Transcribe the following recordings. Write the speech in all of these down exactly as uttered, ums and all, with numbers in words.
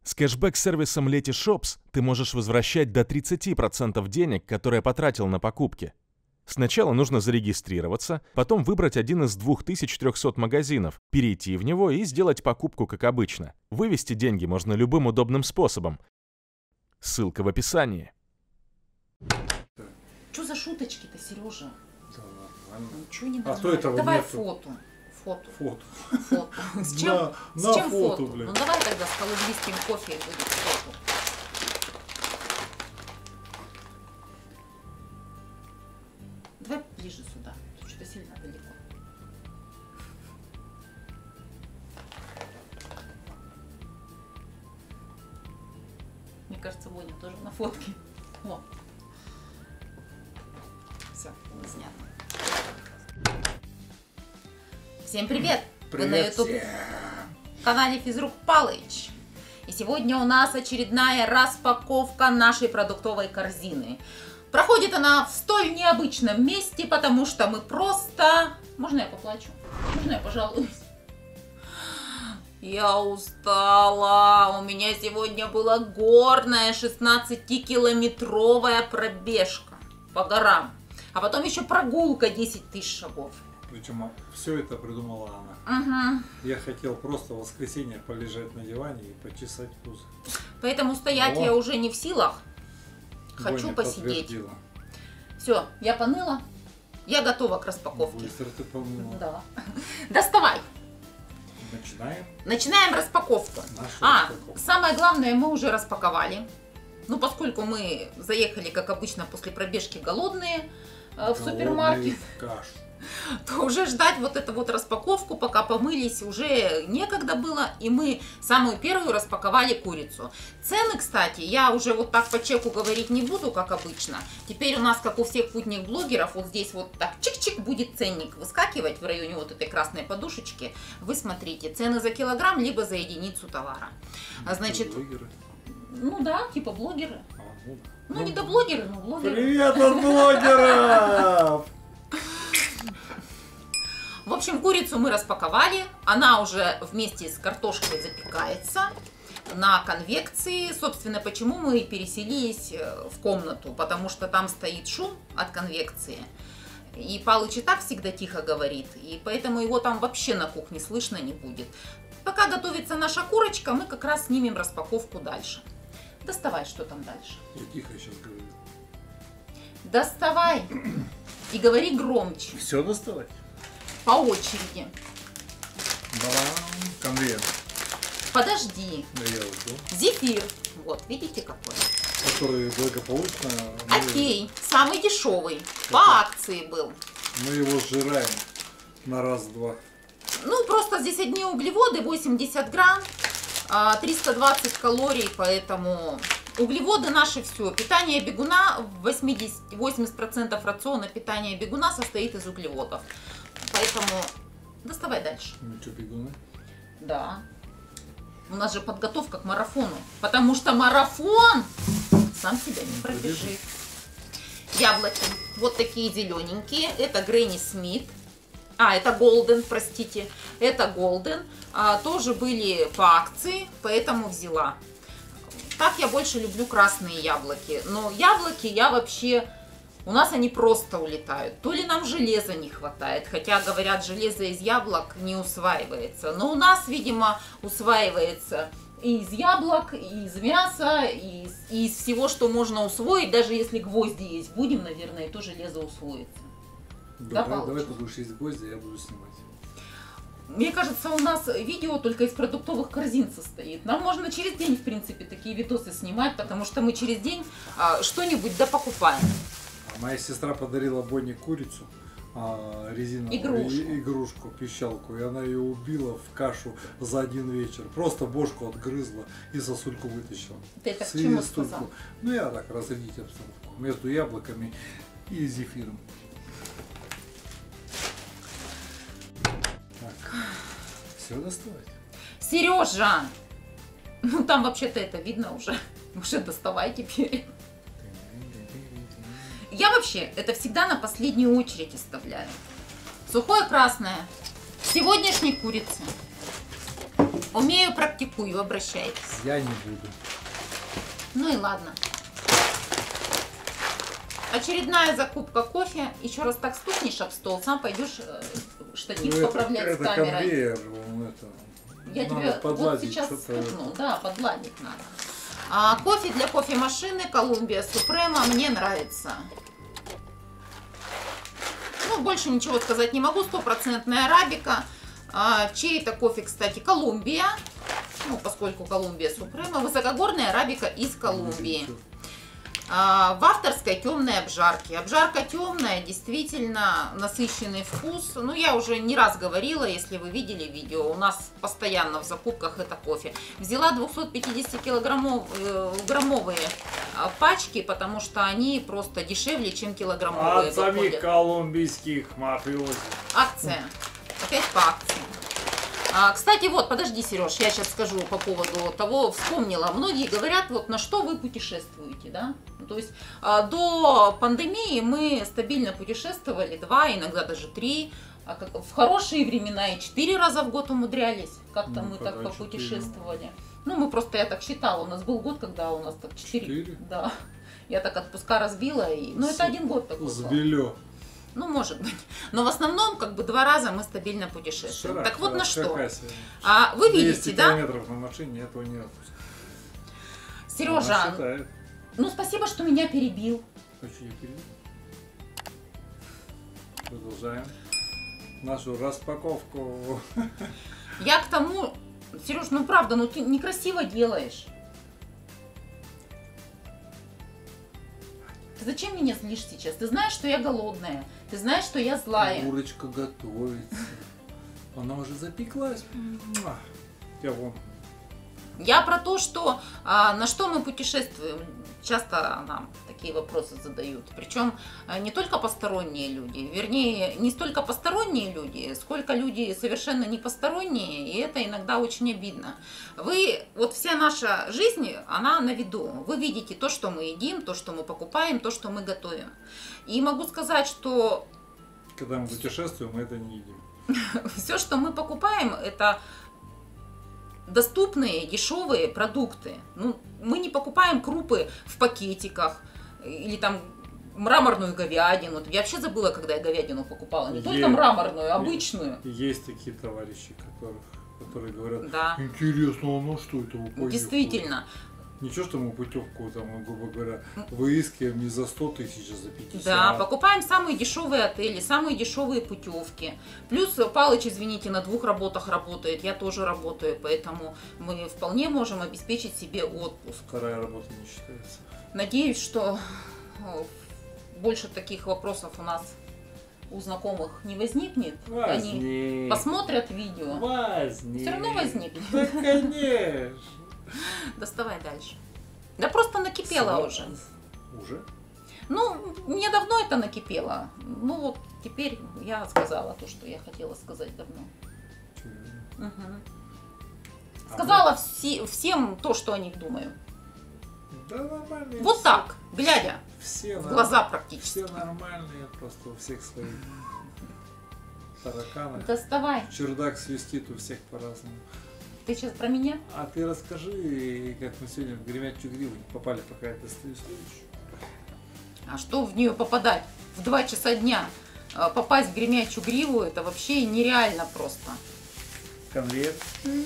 С кэшбэк-сервисом Letyshops ты можешь возвращать до тридцати процентов денег, которые потратил на покупки. Сначала нужно зарегистрироваться, потом выбрать один из двух тысяч трёхсот магазинов, перейти в него и сделать покупку как обычно. Вывести деньги можно любым удобным способом. Ссылка в описании. Что за шуточки-то, Сережа? Да, нормально. Ничего не А то этого Давай нету. фото. Фото. Фото. Фото. С чем, На- с на чем фото, фото? блин. Ну давай тогда с колумбийским кофе и будет фото. Давай ближе сюда. Что-то сильно далеко. Мне кажется, Боня тоже на фотке. О. Все, снято. Всем привет! Вы на Привет YouTube канале Физрук Палыч. И сегодня у нас очередная распаковка нашей продуктовой корзины. Проходит она в столь необычном месте, потому что мы просто... Можно я поплачу? Можно я пожалуюсь? Я устала. У меня сегодня была горная шестнадцатикилометровая пробежка по горам. А потом еще прогулка десять тысяч шагов. Причем все это придумала она. Угу. Я хотел просто в воскресенье полежать на диване и почесать пузо. Поэтому стоять О. я уже не в силах. Хочу Боня посидеть. подтвердила. Все, я поныла. Я готова к распаковке. Быстро ты помыла. Да. Доставай. Начинаем Начинаем распаковку. нашу А, распаковку. самое главное мы уже распаковали. Ну, поскольку мы заехали, как обычно, после пробежки голодные э, в Голодные супермаркет, в кашу. то уже ждать вот эту вот распаковку, пока помылись, уже некогда было. И мы самую первую распаковали курицу. Цены, кстати, я уже вот так по чеку говорить не буду, как обычно. Теперь у нас, как у всех путних блогеров, вот здесь вот так чик-чик будет ценник выскакивать в районе вот этой красной подушечки. Вы смотрите, цены за килограмм, либо за единицу товара. А значит, Блогеры. ну да, типа блогеры. А, ну, да. Ну, не до блогеры, но блогеры. Привет от блогеров! В общем, курицу мы распаковали. Она уже вместе с картошкой запекается на конвекции. Собственно, почему мы и переселились в комнату. Потому что там стоит шум от конвекции. И Палыч и так всегда тихо говорит. И поэтому его там вообще на кухне слышно не будет. Пока готовится наша курочка, мы как раз снимем распаковку дальше. Доставай, что там дальше. Я тихо сейчас говорю. Доставай. И говори громче. Все доставать? По очереди. Балам, конвейер. Подожди. Да я жду. Зефир. Вот, видите какой? Который благополучно мы, Окей. Самый дешевый. По акции был. мы его сжираем на раз-два. Ну, просто здесь одни углеводы, восемьдесят грамм, а, триста двадцать калорий, поэтому углеводы наши все. Питание бегуна, восемьдесят, восемьдесят процентов рациона питания бегуна состоит из углеводов. Поэтому доставай дальше. Ну что, бегуны? Да. У нас же подготовка к марафону. Потому что марафон сам себя не пробежит. Яблоки. Вот такие зелененькие. Это Гренни Смит. А, это Голден, простите. Это Голден. А, тоже были по акции, поэтому взяла. Так я больше люблю красные яблоки. Но яблоки я вообще... У нас они просто улетают. То ли нам железа не хватает, хотя, говорят, железо из яблок не усваивается. Но у нас, видимо, усваивается и из яблок, и из мяса, и из, и из всего, что можно усвоить. Даже если гвозди есть будем, наверное, то железо усвоится. Да, Давай, Палыч? давай ты будешь есть гвозди, я буду снимать. Мне кажется, у нас видео только из продуктовых корзин состоит. Нам можно через день, в принципе, такие видосы снимать, потому что мы через день а, что-нибудь допокупаем. Моя сестра подарила Бонне курицу, а, резиновую Игрушку. и- игрушку, пищалку, и она ее убила в кашу за один вечер. Просто бошку отгрызла и сосульку вытащила. Ты это к чему Свистульку. сказал? Ну я так разрядить обстановку между яблоками и зефиром. Так, все доставать. Сережа! Ну там вообще-то это видно уже. Уже доставай теперь. Я вообще это всегда на последнюю очередь оставляю. Сухое красное. Сегодняшней курицы. Умею, практикую, обращайтесь. Я не буду. Ну и ладно. Очередная закупка кофе. Еще раз так стукнешь об стол, сам пойдешь штатив Ну, поправлять это, с это камерой. конвейер, он это, Я надо тебе вот подладить сейчас что-то. стукну. Да, подладить надо. А, кофе для кофемашины Колумбия Супрема мне нравится. Ну, больше ничего сказать не могу. Стопроцентная арабика. А, чей-то кофе, кстати, Колумбия. Ну, поскольку Колумбия Супрема. Высокогорная арабика из Колумбии. А, в авторской темной обжарке. Обжарка темная, действительно насыщенный вкус. Ну, я уже не раз говорила, если вы видели видео, у нас постоянно в закупках это кофе. Взяла двухсотпятидесятикилограммовые пачки, потому что они просто дешевле, чем килограммовые. От самих колумбийских мафиози. Акция. Опять по акции. А, кстати, вот, подожди, Сереж, я сейчас скажу по поводу того, вспомнила. Многие говорят, вот на что вы путешествуете, да? То есть а, до пандемии мы стабильно путешествовали два, иногда даже три. А как, в хорошие времена и четыре раза в год умудрялись. Как-то Ну, мы так когда попутешествовали. Ну, мы просто, я так считала, у нас был год, когда у нас так четыре. Четыре? Да. Я так отпуска разбила. И... Ну, это один год такой был. Сбелё. Ну, может быть. Но в основном, как бы, два раза мы стабильно путешествуем. Вчера, так вот на что. какая сегодня? А, вы видите, двести да? километров на машине, этого не отпускаю. Сережа, Она считает. ну спасибо, что меня перебил. Хочу я перейти. Продолжаем нашу распаковку. Я к тому, Сереж, ну правда, ну ты некрасиво делаешь. Ты зачем меня злишь сейчас? Ты знаешь, что я голодная. Ты знаешь, что я злая. Курочка готовится. Она уже запеклась. Муа. Я вон. Я про то, что а, на что мы путешествуем. Часто нам такие вопросы задают. Причем а, не только посторонние люди, вернее, не столько посторонние люди, сколько люди совершенно не посторонние, и это иногда очень обидно. Вы, вот вся наша жизнь, она на виду. Вы видите то, что мы едим, то, что мы покупаем, то, что мы готовим. И могу сказать, что Когда мы путешествуем, мы это не едим. все, что мы покупаем, это доступные, дешевые продукты. Ну, мы не покупаем крупы в пакетиках или там мраморную говядину. Я вообще забыла, когда я говядину покупала. Не Е- только мраморную, обычную. Есть такие товарищи, которых, которые говорят, Да. интересно, а ну что это вы поехали?» Действительно. Ничего, что мы путевку, там, грубо говоря, выискиваем не за сто тысяч, а за пятьдесят. Да, покупаем самые дешевые отели, самые дешевые путевки. Плюс Палыч, извините, на двух работах работает, я тоже работаю, поэтому мы вполне можем обеспечить себе отпуск. Вторая работа не считается. Надеюсь, что о, больше таких вопросов у нас у знакомых не возникнет. Они Возник. посмотрят видео. Возник. Все равно возникнет. Да, конечно. Доставай дальше. Да просто накипело Сама- уже. Уже? Ну, мне давно это накипело. Ну вот теперь я сказала то, что я хотела сказать давно. Чё? Мгм. А Сказала все- всем то, что о них думаю. Да нормально. Вот так, глядя Все в норм- глаза практически. Все нормальные, просто у всех свои тараканы. Доставай. Чердак свистит у всех по-разному. Ты сейчас про меня? А ты расскажи, как мы сегодня в гремячую гриву не попали, пока я достаю следующую. А что в нее попадать? В два часа дня э, попасть в гремячую гриву, это вообще нереально просто. Конверт.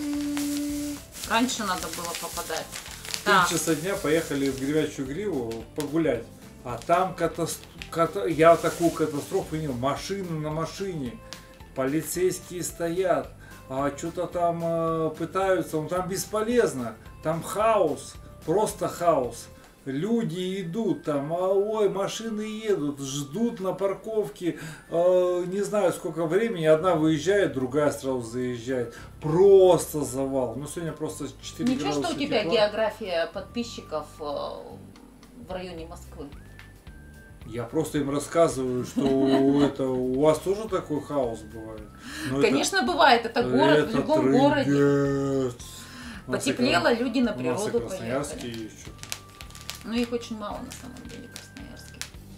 Раньше надо было попадать. В Так, три часа дня поехали в гремячую гриву погулять. А там катастрофа. Я такую катастрофу не видел. Машины на машине. Полицейские стоят. А что-то там э, пытаются. Ну там бесполезно. Там хаос. Просто хаос. Люди идут там, а, ой, машины едут, ждут на парковке, э, не знаю сколько времени, одна выезжает, другая сразу заезжает. Просто завал. Ну сегодня просто четыре ничего, градуса что у тебя тепла. география подписчиков э, в районе Москвы. Я просто им рассказываю, что это у вас тоже такой хаос бывает. Но Конечно, бывает, это это, город это в любом городе. трындец. У нас и Потеплело, Крас- люди на у нас и природу Красноярске поехали. есть что-то. Ну их очень мало на самом деле, красноярских.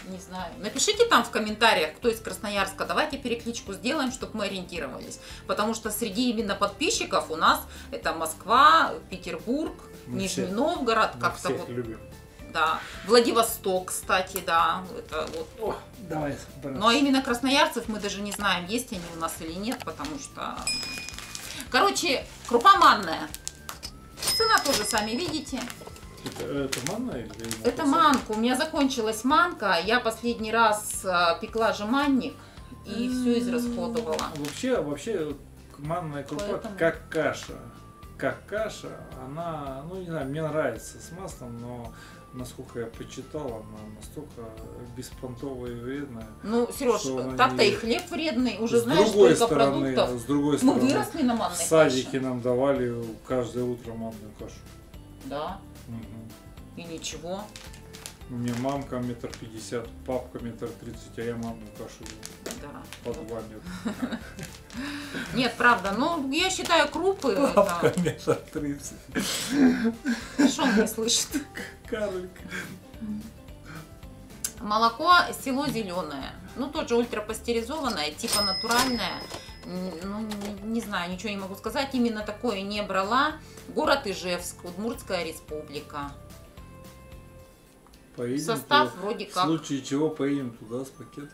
Не знаю. Напишите там в комментариях, кто из Красноярска. Давайте перекличку сделаем, чтобы мы ориентировались. Потому что среди именно подписчиков у нас это Москва, Петербург, Мы Нижний всех- Новгород, Мы как-то всех вот. любим. Да. Владивосток, кстати, да. Это вот. О, давай. Ну а именно красноярцев мы даже не знаем, есть они у нас или нет, потому что... Короче, крупа манная. Цена тоже сами видите. Это, это манна или? Это манка. У меня закончилась манка. Я последний раз а, пекла же манник и все израсходовала. Вообще, вообще манная крупа Поэтому- как каша. Как каша, она, ну не знаю, мне нравится с маслом, но насколько я почитал, она настолько беспонтовая и вредная. Ну, Сереж, Что она так-то не- и хлеб вредный. Уже С знаешь, другой сколько стороны, продуктов. с другой Мы стороны, выросли на манной в садике каше. нам давали каждое утро манную кашу. Да, Мгм. и ничего. У меня мамка метр пятьдесят, папка метр тридцать, а я манную кашу ел Да. по два метра. Нет, правда, ну, я считаю, крупы... Папка это- метр тридцать. Что он не слышит? Карлик. Молоко село зеленое. Ну, тоже ультрапастеризованное, типа натуральное. М, Ну, не, не знаю, ничего не могу сказать. Именно такое не брала. Город Ижевск, Удмуртская республика. Поедем Состав туда. вроде В как. случае чего поедем туда с пакетом.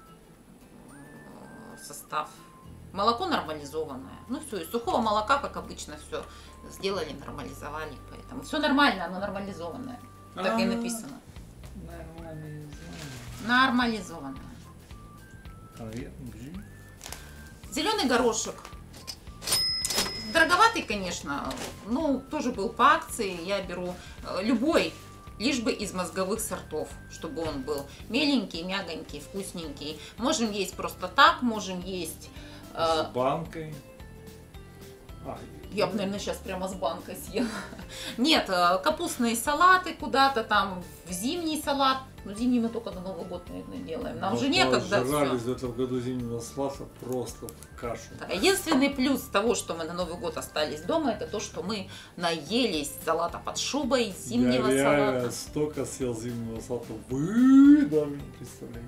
э, Состав. Молоко нормализованное. Ну все, из сухого молока, как обычно, все сделали, нормализовали. Поэтому все нормально, оно нормализованное. Так и А, написано. Нормально, не знаю. Нормализованное. Наверное, блин. Зеленый горошек. Дороговатый, конечно, ну, тоже был по акции. Я беру э, любой, лишь бы из мозговых сортов, чтобы он был меленький, мягонький, вкусненький. Можем есть просто так, можем есть... э, С банкой. А, я бы, наверное, сейчас прямо с банкой съела. Нет, э, капустные салаты куда-то там, в зимний салат. Ну, зимний мы только на Новый год, наверное, делаем. Нам же некогда Жрались все. в этом году зимнего салата просто в кашу. Единственный плюс того, что мы на Новый год остались дома, это то, что мы наелись салата под шубой, зимнего Я реально салата. столько съел зимнего салата. Вы даже не представляете.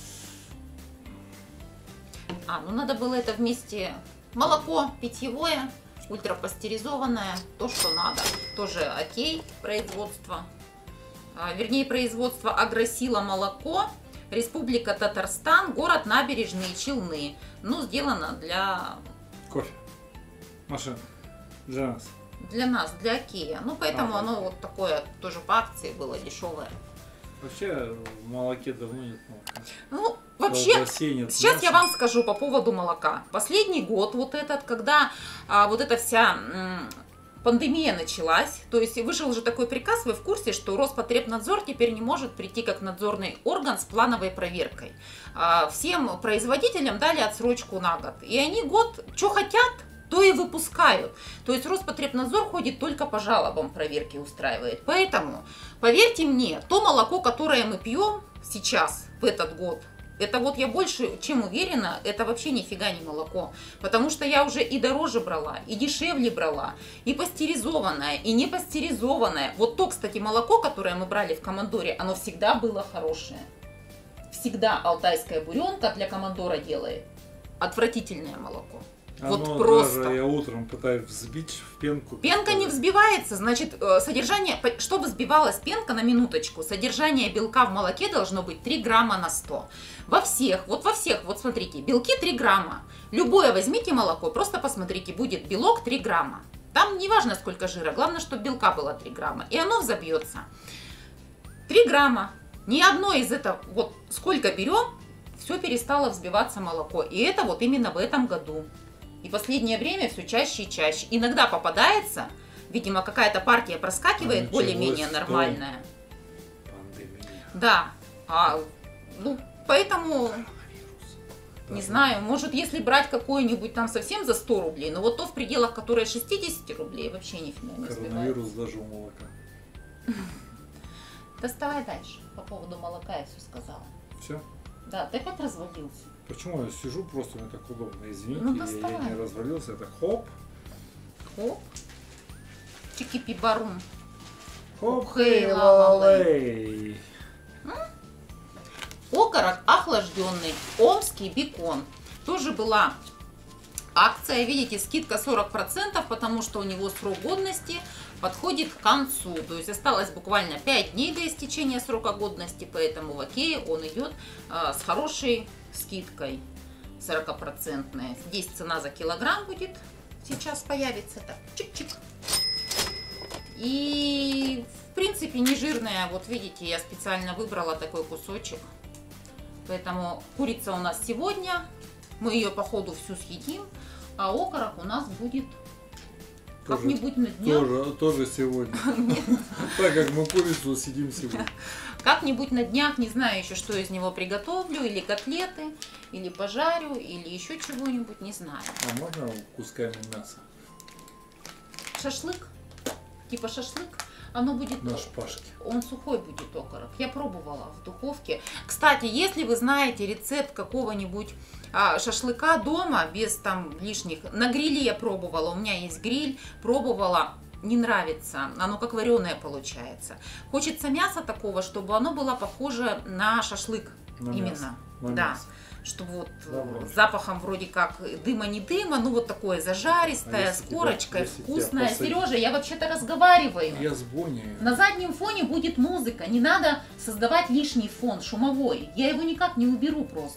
А, ну надо было это вместе. Молоко питьевое, ультрапастеризованное, то, что надо. Тоже окей, производство. А, вернее, производство Агросила молоко, Республика Татарстан, город Набережные Челны. Ну, сделано для, Кофе. Машина. Для нас. для нас, для Окея. Ну, поэтому А, оно вот такое тоже по акции было дешевое. Вообще в молоке давно нет молока. Ну, вообще, Колбасе нет сейчас мяса. я вам скажу по поводу молока. Последний год вот этот, когда а, вот эта вся м, пандемия началась, то есть вышел же такой приказ, вы в курсе, что Роспотребнадзор теперь не может прийти как надзорный орган с плановой проверкой. А, всем производителям дали отсрочку на год. И они год, что хотят, то и выпускают. То есть Роспотребнадзор ходит только по жалобам, проверки устраивает. Поэтому, поверьте мне, то молоко, которое мы пьем сейчас, в этот год, это вот я больше чем уверена, это вообще нифига не молоко. Потому что я уже и дороже брала, и дешевле брала, и пастеризованное, и не пастеризованное. Вот то, кстати, молоко, которое мы брали в Командоре, оно всегда было хорошее. Всегда алтайская буренка для Командора делает. Отвратительное молоко. Вот Оно просто. даже я утром пытаюсь взбить в пенку. Пенка не взбивается, значит, э, содержание, по- чтобы взбивалась пенка, на минуточку, содержание белка в молоке должно быть три грамма на сто. Во всех, вот во всех, вот смотрите, белки три грамма. Любое возьмите молоко, просто посмотрите, будет белок три грамма. Там не важно сколько жира, главное, чтобы белка было три грамма, и оно взобьется. три грамма. Ни одно из этого, вот сколько берем, все перестало взбиваться молоко. И это вот именно в этом году. И последнее время все чаще и чаще. Иногда попадается, видимо, какая-то партия проскакивает А более-менее началось нормальная. Пандемия. Да. А, ну, поэтому, не Да. знаю, может, если брать какое-нибудь там совсем за сто рублей, но вот то в пределах, которое шестьдесят рублей, вообще нифига не взбивается. Коронавирус даже у молока. Доставай дальше. По поводу молока я все сказала. Все? Да, ты опять развалился. Почему я сижу, просто мне так удобно. Извините, Ну, я, я доставай. не развалился, это хоп, Хоп. Чики-пи-барум. хоп, Хей, хей, ла-ла-лей. ла-лей. Окорок охлажденный, омский бекон. Тоже была акция, видите, скидка сорок процентов, потому что у него срок годности подходит к концу. То есть осталось буквально пять дней до истечения срока годности, поэтому в Окее он идет а, с хорошей скидкой сорок процентов. Здесь цена за килограмм будет, сейчас появится. Так, чик-чик. И в принципе не жирная, вот видите, я специально выбрала такой кусочек. Поэтому курица у нас сегодня, мы ее по ходу всю съедим, а окорок у нас будет как-нибудь на днях. Тоже, тоже сегодня. Так как мы курицу съедим сегодня. Как-нибудь на днях, не знаю еще, что из него приготовлю, или котлеты, или пожарю, или еще чего-нибудь, не знаю. А можно кусками мяса? Шашлык, типа шашлык. Оно будет, на шпажке. Он сухой будет окорок. Я пробовала в духовке. Кстати, если вы знаете рецепт какого-нибудь а, шашлыка дома, без там лишних... На гриле я пробовала, у меня есть гриль, пробовала, не нравится. Оно как вареное получается. Хочется мяса такого, чтобы оно было похоже на шашлык. На именно. Мясо. На да. мясо. Чтобы вот Добрый. с запахом вроде как дыма не дыма, ну вот такое зажаристое, а с корочкой, тебя, вкусное. посадить... Сережа, я вообще-то разговариваю. Я с Боней. На заднем фоне будет музыка, не надо создавать лишний фон шумовой. Я его никак не уберу просто.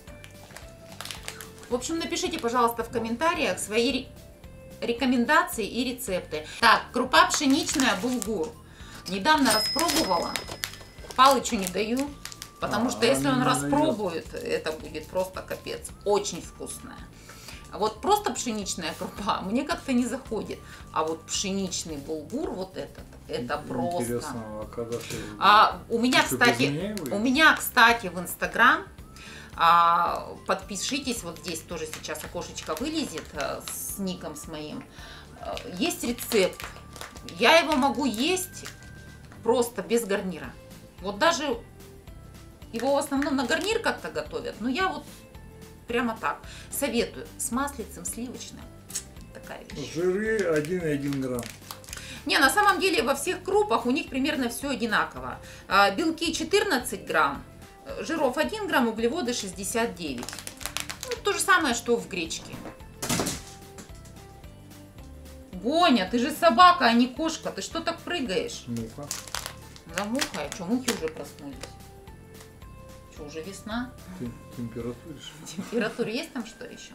В общем, напишите, пожалуйста, в комментариях свои рекомендации и рецепты. Так, крупа пшеничная, булгур. Недавно распробовала, Палычу не даю. Потому а, что если он распробует, это будет просто капец. Очень вкусная. Вот просто пшеничная крупа мне как-то не заходит. А вот пшеничный булгур, вот этот, это просто. Интересно, а когда ты... А, у меня, кстати, у меня, кстати, в Инстаграм, а, подпишитесь, вот здесь тоже сейчас окошечко вылезет а, с ником с моим. А, есть рецепт. Я его могу есть просто без гарнира. Вот даже... Его в основном на гарнир как-то готовят, но я вот прямо так советую. С маслицем сливочным. Такая вещь. Жиры один и один грамм. Не, на самом деле во всех крупах у них примерно все одинаково. А, белки четырнадцать грамм, жиров один грамм, углеводы шестьдесят девять. Ну, то же самое, что в гречке. Боня, ты же собака, а не кошка. Ты что так прыгаешь? Муха. За мухой? А что, мухи уже проснулись? Что, уже весна? Температура. Температура есть там что еще?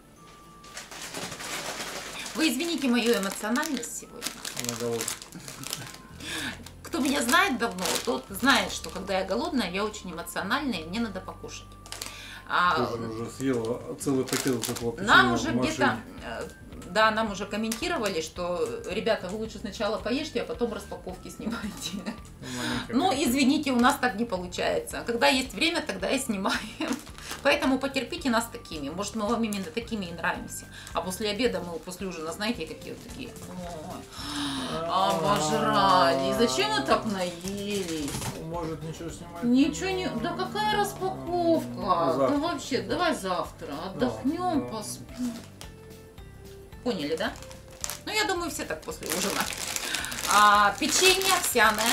Вы извините мою эмоциональность сегодня. Кто меня знает давно, тот знает, что когда я голодная, я очень эмоциональная, и мне надо покушать. А, Ты же уже съела целый пакет такого печенья. Нам уже где-то, да, нам уже комментировали, что, ребята, вы лучше сначала поешьте, а потом распаковки снимайте. Ну, извините, у нас так не получается. Когда есть время, тогда и снимаем. Поэтому потерпите нас такими. Может, мы вам именно такими и нравимся. А после обеда мы после ужина, знаете, какие вот такие. Ой, обожрали. Зачем мы так наелись? Может, ничего снимать? Ничего не... Да какая распаковка? Да вообще, давай завтра отдохнем, поспим. Поняли, да? Ну, я думаю, все так после ужина. А, печенье овсяное.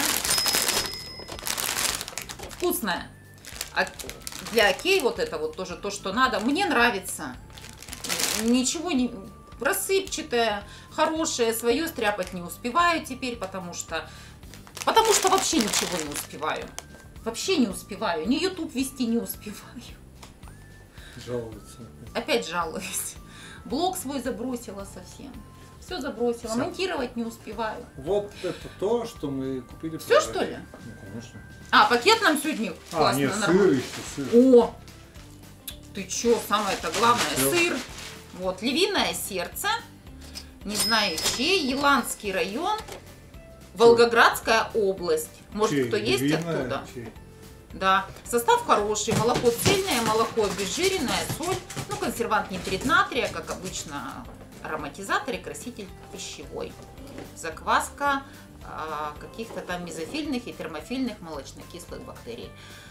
Вкусное. А для Окей вот это вот тоже то, что надо. Мне нравится. Ничего не... Рассыпчатое, хорошее. Свое стряпать не успеваю теперь, потому что... Потому что вообще ничего не успеваю. Вообще не успеваю. Ни YouTube вести не успеваю. Жалуется. Опять жалуюсь. Блог свой забросила совсем. Все забросила. Все. Монтировать не успеваю. Вот это то, что мы купили. Все, что ли? Ну, конечно. А, пакет нам сегодня а, классно. Нет, нормально. Сыр еще, сыр. О! Ты че, самое-то главное, Все. Сыр. Вот, львиное сердце. Не знаю чей. Еланский район. Волгоградская область. Может, чей? Кто есть Львиное, оттуда? Чей? Да. Состав хороший. Молоко цельное, молоко обезжиренное, соль. Ну, консервант нитрит натрия, как обычно, ароматизатор и краситель пищевой. Закваска а, каких-то там мезофильных и термофильных молочнокислых бактерий.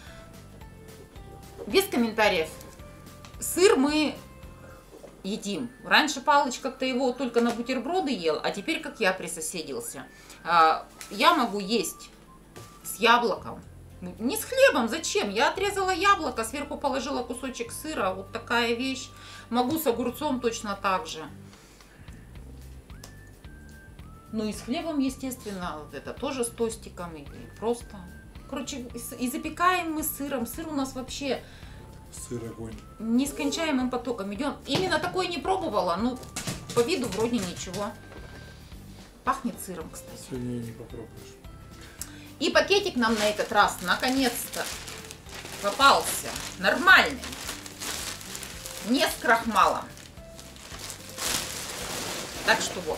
Без комментариев. Сыр мы едим. Раньше Палыч как-то его только на бутерброды ел, а теперь как я присоседился. А, я могу есть с яблоком, Не с хлебом, зачем? Я отрезала яблоко, сверху положила кусочек сыра, вот такая вещь. Могу с огурцом точно так же. Ну и с хлебом, естественно, вот это тоже с тостиком или просто. Короче, и запекаем мы сыром. Сыр у нас вообще Сыр огонь. нескончаемым потоком идет. Именно такое не пробовала, ну по виду вроде ничего. Пахнет сыром, кстати. Сегодня не попробуешь. И пакетик нам на этот раз наконец-то попался. Нормальный. Не с крахмалом. Так что вот.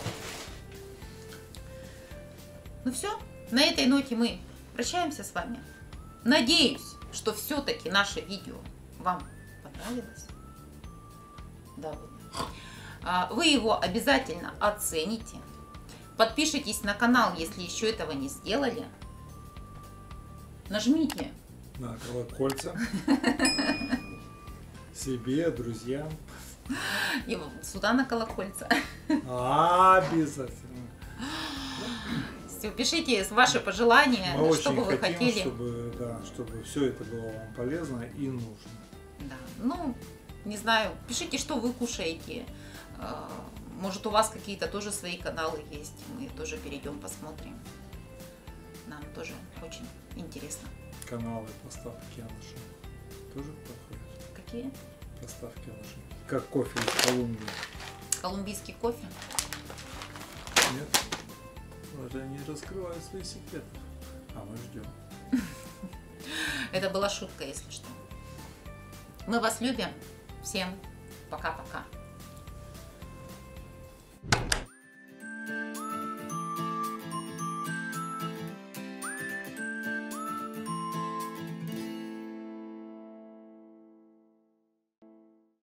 Ну все. На этой ноте мы прощаемся с вами. Надеюсь, что все-таки наше видео вам понравилось. Да, вы. Вы его обязательно оцените. Подпишитесь на канал, если еще этого не сделали. Нажмите на колокольца. Себе, друзьям. И сюда на колокольца. Обязательно. Все, пишите ваши пожелания, Мы что бы вы хотим, хотели. Чтобы, да, чтобы все это было вам полезно и нужно. Да. Ну, не знаю, пишите, что вы кушаете. Может, у вас какие-то тоже свои каналы есть. Мы тоже перейдем, посмотрим. Нам тоже очень интересно. Каналы поставки Анаши тоже проходят? Какие? Поставки Анаши. Как кофе из Колумбии. Колумбийский кофе? Нет? Это не раскрывают свои секреты. А мы ждем. Это была шутка, если что. Мы вас любим. Всем пока-пока.